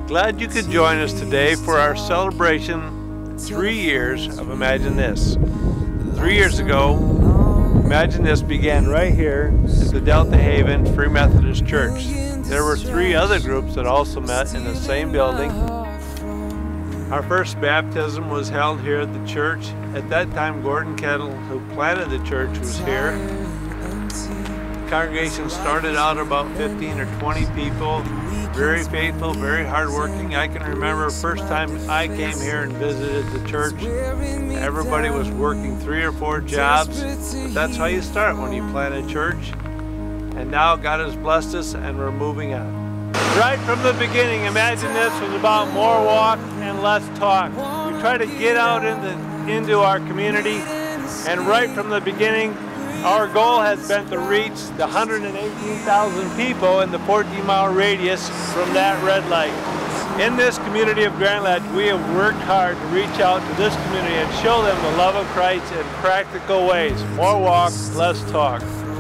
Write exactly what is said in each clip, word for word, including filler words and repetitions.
Glad you could join us today for our celebration, three years of Imagine This. Three years ago, Imagine This began right here at the Delta Haven Free Methodist Church. There were three other groups that also met in the same building. Our first baptism was held here at the church. At that time, Gordon Kettle, who planted the church, was here. The congregation started out about fifteen or twenty people, very faithful, very hardworking. I can remember the first time I came here and visited the church, everybody was working three or four jobs, but that's how you start when you plant a church. And now God has blessed us and we're moving on. Right from the beginning, Imagine This was about more walk and less talk. We try to get out into, into our community, and right from the beginning, our goal has been to reach the one hundred eighteen thousand people in the fourteen mile radius from that red light. In this community of Grand Ledge, we have worked hard to reach out to this community and show them the love of Christ in practical ways. More walk, less talk.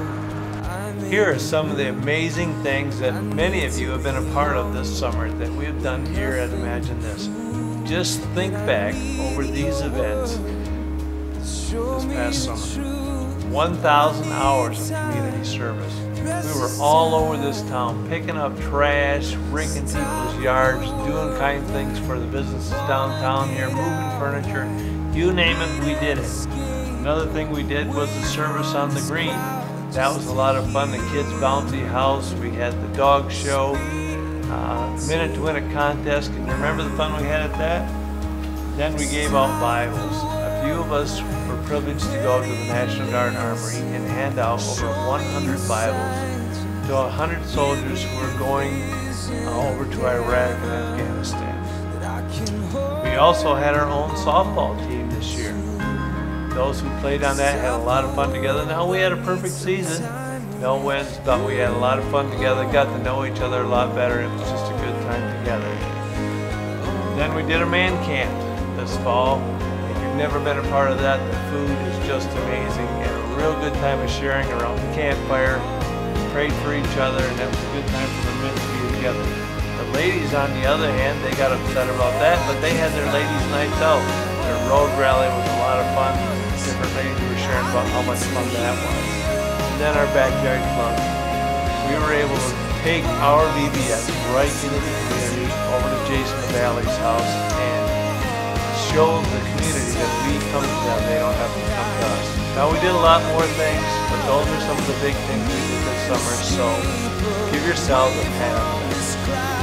Here are some of the amazing things that many of you have been a part of this summer that we have done here at Imagine This. Just think back over these events this past summer. one thousand hours of community service. We were all over this town, picking up trash, raking people's yards, doing kind things for the businesses downtown here, moving furniture, you name it, we did it. Another thing we did was the service on the green. That was a lot of fun. The kids' bouncy house. We had the dog show, uh, minute to win a contest. Can you remember the fun we had at that? Then we gave out Bibles. A few of us were privileged to go to the National Guard Armory and hand out over one hundred Bibles to one hundred soldiers who were going uh, over to Iraq and Afghanistan. We also had our own softball team this year. Those who played on that had a lot of fun together. Now we had a perfect season. No wins, but we had a lot of fun together, got to know each other a lot better. It was just a good time together. Then we did a man camp this fall. If you've never been a part of that, the food is just amazing and a real good time of sharing around the campfire. Prayed for each other, and it was a good time for the men to be together. The ladies, on the other hand, they got upset about that, but they had their ladies' nights out. Their road rally was a lot of fun. Different ladies were sharing about how much fun that was. And then our backyard club. We were able to take our V B S right into the community, over to Jason Valley's house, and show the community that we come to them, they don't have to come to us. Now we did a lot more things, but those are some of the big things we did this summer, so give yourselves a pat on the back.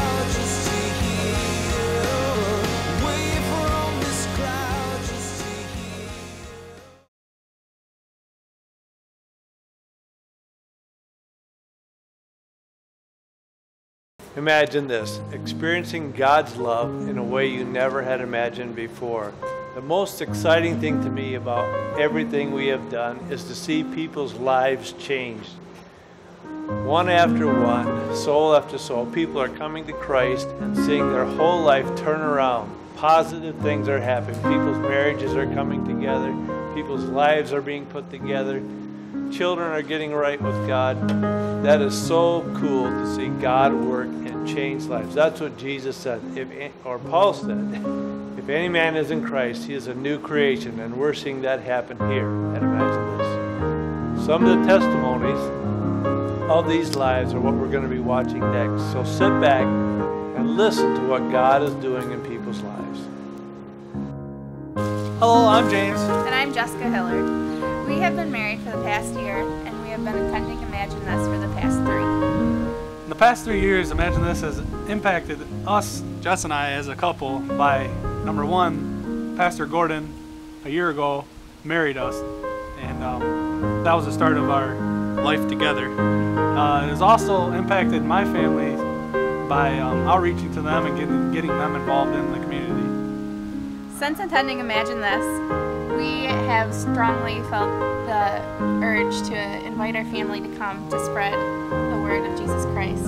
Imagine this, experiencing God's love in a way you never had imagined before. The most exciting thing to me about everything we have done is to see people's lives changed. One after one, soul after soul, people are coming to Christ and seeing their whole life turn around. Positive things are happening. People's marriages are coming together. People's lives are being put together. Children are getting right with God. That is so cool to see God work and change lives. That's what Jesus said, if, or Paul said, if any man is in Christ, he is a new creation, and we're seeing that happen here at Imagine This. Some of the testimonies of these lives are what we're going to be watching next. So sit back and listen to what God is doing in people's lives. Hello, I'm James. And I'm Jessica Hillard. We have been married for the past year, and we have been attending Imagine This for the past three. In the past three years, Imagine This has impacted us, Jess and I, as a couple by, number one, Pastor Gordon, a year ago, married us, and um, that was the start of our life together. Uh, it has also impacted my family by um, outreaching to them and getting, getting them involved in the community. Since attending Imagine This, we have strongly felt the urge to invite our family to come to spread the word of Jesus Christ.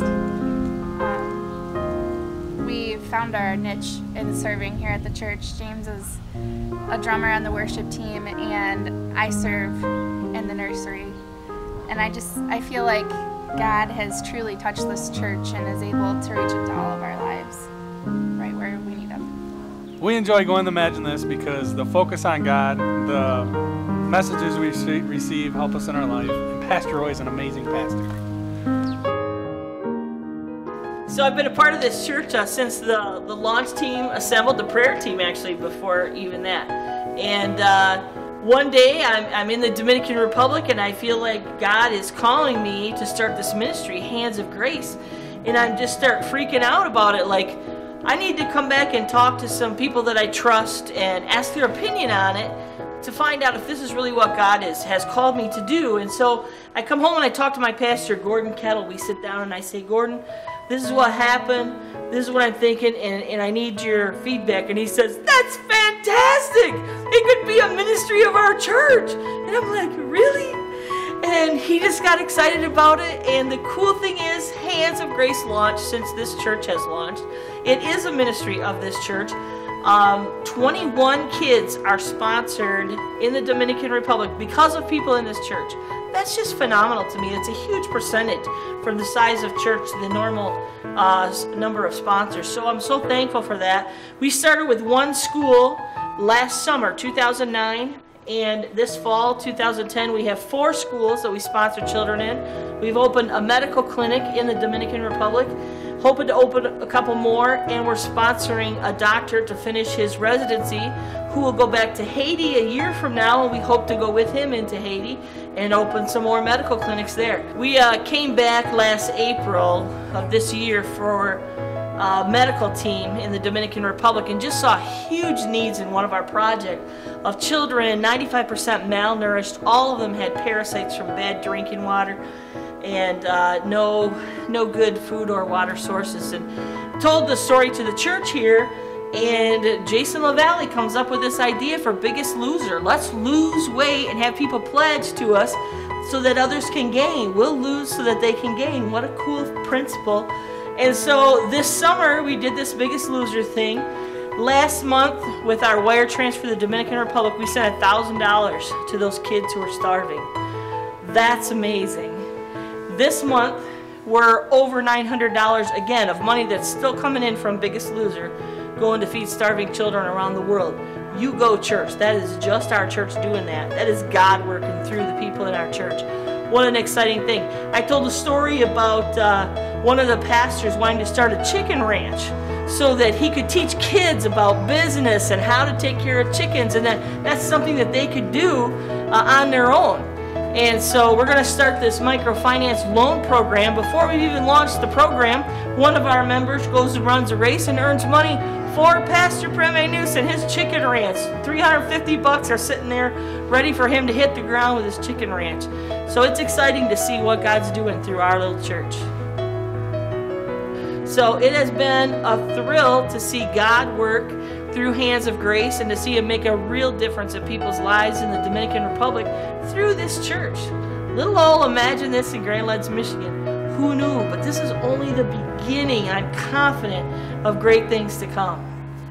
Um, we found our niche in serving here at the church. James is a drummer on the worship team, and I serve in the nursery. And I just, I feel like God has truly touched this church and is able to reach into all of our lives. We enjoy going to Imagine This because the focus on God, the messages we receive help us in our life, and Pastor Roy is an amazing pastor. So I've been a part of this church uh, since the, the launch team assembled, the prayer team actually, before even that. And uh, one day I'm, I'm in the Dominican Republic and I feel like God is calling me to start this ministry, Hands of Grace. And I just start freaking out about it, like I need to come back and talk to some people that I trust and ask their opinion on it to find out if this is really what God is, has called me to do. And so I come home and I talk to my pastor, Gordon Kettle. We sit down and I say, Gordon, this is what happened, this is what I'm thinking, and, and I need your feedback. And he says, that's fantastic! It could be a ministry of our church. And I'm like, really? And he just got excited about it. And the cool thing is, Hands of Grace launched since this church has launched. It is a ministry of this church. Um, twenty-one kids are sponsored in the Dominican Republic because of people in this church. That's just phenomenal to me. It's a huge percentage from the size of church to the normal uh, number of sponsors. So I'm so thankful for that. We started with one school last summer, two thousand nine, and this fall, two thousand ten, we have four schools that we sponsor children in. We've opened a medical clinic in the Dominican Republic, hoping to open a couple more, and we're sponsoring a doctor to finish his residency who will go back to Haiti a year from now, and we hope to go with him into Haiti and open some more medical clinics there. We uh, came back last April of this year for a medical team in the Dominican Republic and just saw huge needs in one of our projects of children, ninety-five percent malnourished. All of them had parasites from bad drinking water and uh, no, no good food or water sources. And told the story to the church here, and Jason LaValle comes up with this idea for Biggest Loser. Let's lose weight and have people pledge to us so that others can gain. We'll lose so that they can gain. What a cool principle. And so this summer we did this Biggest Loser thing. Last month with our wire transfer to the Dominican Republic, we sent one thousand dollars to those kids who are starving. That's amazing. This month we're over nine hundred dollars again of money that's still coming in from Biggest Loser, going to feed starving children around the world. You Go Church, that is just our church doing that. That is God working through the people in our church. What an exciting thing. I told a story about uh, one of the pastors wanting to start a chicken ranch so that he could teach kids about business and how to take care of chickens, and that that's something that they could do uh, on their own. And so we're going to start this microfinance loan program. Before we've even launched the program, one of our members goes and runs a race and earns money for Pastor Preme News and his chicken ranch. three hundred fifty bucks are sitting there ready for him to hit the ground with his chicken ranch. So it's exciting to see what God's doing through our little church. So it has been a thrill to see God work through Hands of Grace and to see Him make a real difference in people's lives in the Dominican Republic through this church. Little old Imagine This in Grand Ledge, Michigan. Who knew? But this is only the beginning. I'm confident of great things to come.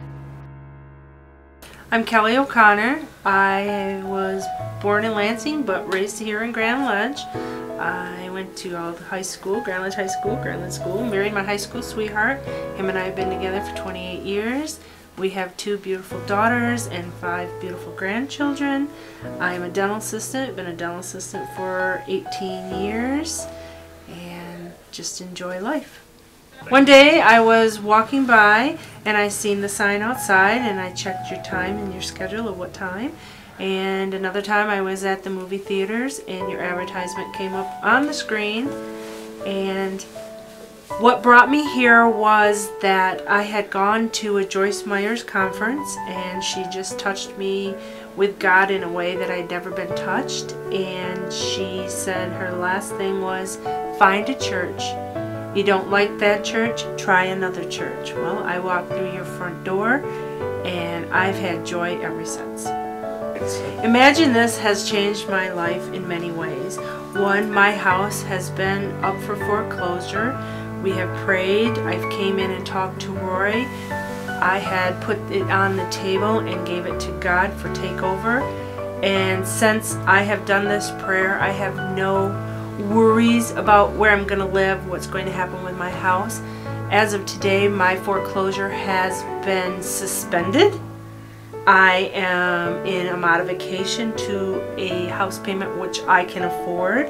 I'm Kelly O'Connor. I was born in Lansing but raised here in Grand Ledge. I went to all the high school, Grand Ledge High School, Grand Ledge School, married my high school sweetheart. Him and I have been together for twenty-eight years. We have two beautiful daughters and five beautiful grandchildren. I am a dental assistant. I've been a dental assistant for eighteen years and just enjoy life. One day I was walking by and I seen the sign outside and I checked your time and your schedule of what time. And another time I was at the movie theaters and your advertisement came up on the screen. And what brought me here was that I had gone to a Joyce Myers conference and she just touched me with God in a way that I'd never been touched. And she said her last thing was, find a church. You don't like that church? Try another church. Well, I walked through your front door and I've had joy ever since. Imagine This has changed my life in many ways. One, my house has been up for foreclosure. We have prayed. I've came in and talked to Roy. I had put it on the table and gave it to God for takeover. And since I have done this prayer, I have no worries about where I'm going to live, what's going to happen with my house. As of today, my foreclosure has been suspended. I am in a modification to a house payment which I can afford.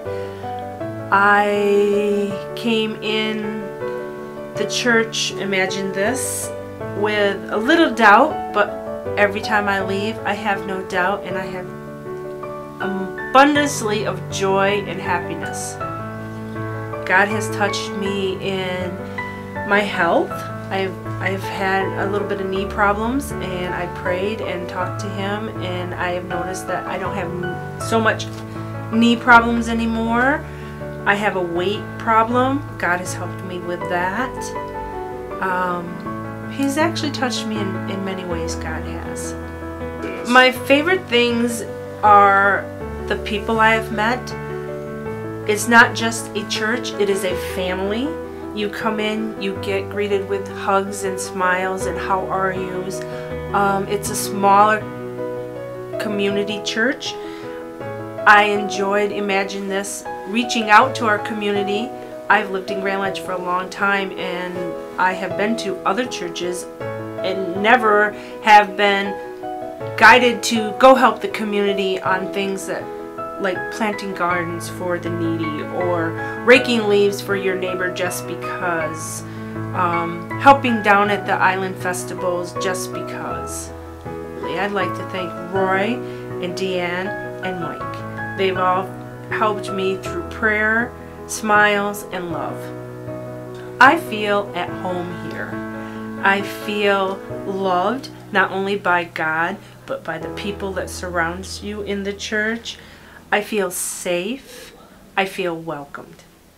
I came in the church, imagine this, with a little doubt, but every time I leave, I have no doubt, and I have abundantly of joy and happiness. God has touched me in my health. I've I've had a little bit of knee problems, and I prayed and talked to Him, and I have noticed that I don't have so much knee problems anymore. I have a weight problem. God has helped me with that. Um, he's actually touched me in, in many ways, God has. Yes. My favorite things are the people I have met. It's not just a church, it is a family. You come in, you get greeted with hugs and smiles and how are yous. Um, it's a smaller community church. I enjoyed, imagine this, reaching out to our community. I've lived in Grand Ledge for a long time, and I have been to other churches and never have been guided to go help the community on things that like planting gardens for the needy or raking leaves for your neighbor just because, um, helping down at the island festivals just because. I'd like to thank Roy and Deanne and Mike. They've all helped me through prayer, smiles, and love. I feel at home here. I feel loved not only by God but by the people that surround you in the church. I feel safe. I feel welcomed.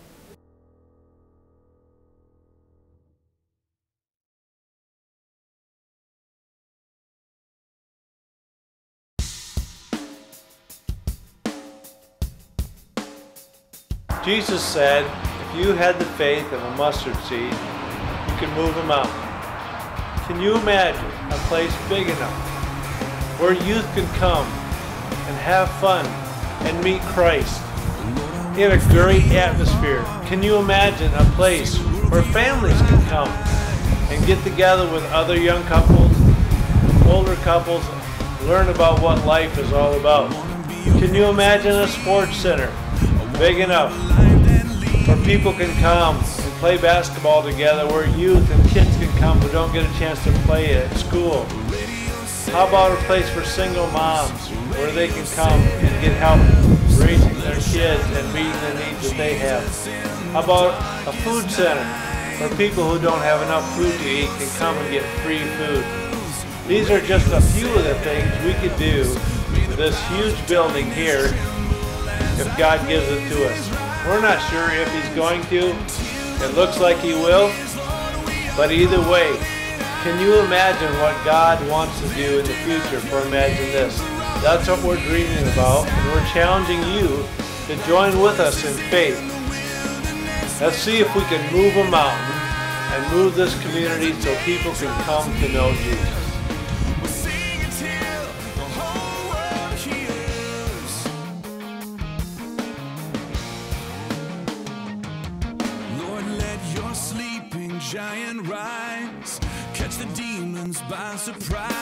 Jesus said, if you had the faith of a mustard seed, you could move a mountain. Can you imagine a place big enough where youth can come and have fun and meet Christ in a great atmosphere? Can you imagine a place where families can come and get together with other young couples, older couples, learn about what life is all about? Can you imagine a sports center big enough where people can come and play basketball together, where youth and kids can come who don't get a chance to play at school? How about a place for single moms where they can come and get help raising their kids and meeting the needs that they have? How about a food center where people who don't have enough food to eat can come and get free food? These are just a few of the things we could do with this huge building here if God gives it to us. We're not sure if He's going to. It looks like He will. But either way, can you imagine what God wants to do in the future for Imagine This? That's what we're dreaming about, and we're challenging you to join with us in faith. Let's see if we can move a mountain and move this community so people can come to know Jesus. Giant rise, catch the demons by surprise.